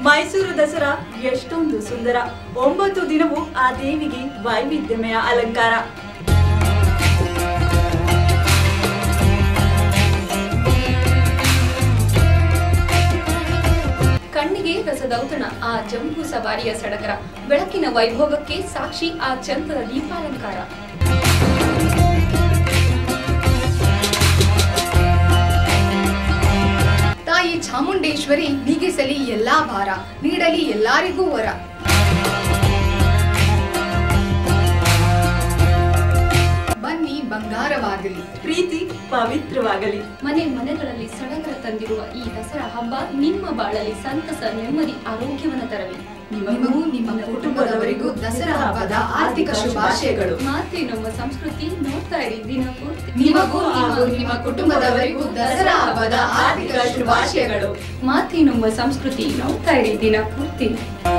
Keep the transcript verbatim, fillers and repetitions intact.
ಮೈಸೂರು ದಸರಾ ಎಷ್ಟೊಂದು ಸುಂದರ. ಒಂಬತ್ತು ದಿನವೂ ಆ ದೇವಿಗೆ ವೈವಿಧ್ಯಮಯ ಅಲಂಕಾರ. ಕಣ್ಣಿಗೆ ರಸದೌತಣ ಆ ಜಂಬೂ ಸವಾರಿಯ ಸಡಗರ. ಬೆಳಕಿನ ವೈಭೋಗಕ್ಕೆ ಸಾಕ್ಷಿ ಆ ಚಂದದ ದೀಪಾಲಂಕಾರ. ತಾಯಿ ಚಾಮುಂಡೇಶ್ವರಿ ನೀಗಿಸಲಿ ಎಲ್ಲಾ ಭಾರ, ನೀಡಲಿ ಎಲ್ಲರಿಗೂ ವರ. ಬನ್ನಿ ಬಂಗಾರವಾಗಲಿ, ಪ್ರೀತಿ ಪವಿತ್ರವಾಗಲಿ. ಮನೆ ಮನೆಗಳಲ್ಲಿ ಸಡಗರ ತಂದಿರುವ ಈ ದಸರಾ ಹಬ್ಬ ನಿಮ್ಮ ಬಾಳಲ್ಲಿ ಸಂತಸ, ನೆಮ್ಮದಿ, ಆರೋಗ್ಯವನ್ನು ತರಲಿ. ನಿಮಗೂ ನಿಮ್ಮ ಕುಟುಂಬದವರಿಗೂ ದಸರಾ ಹಬ್ಬದ ಆರ್ಥಿಕ ಶುಭಾಶಯಗಳು. ಮಾತೆ ನಮ್ಮ ಸಂಸ್ಕೃತಿ ನೋಡ್ತಾ ಇರಿ ದಿನಪೂರ್ತಿ. ನಿಮಗೂ ಹಾಗೂ ನಿಮ್ಮ ಕುಟುಂಬದವರಿಗೂ ದಸರಾ ಹಬ್ಬದ ಆರ್ಥಿಕ ಶುಭಾಶಯಗಳು. ಮಾತೆ ನಮ್ಮ ಸಂಸ್ಕೃತಿ ನೋಡ್ತಾ ಇರಿ ದಿನಪೂರ್ತಿ.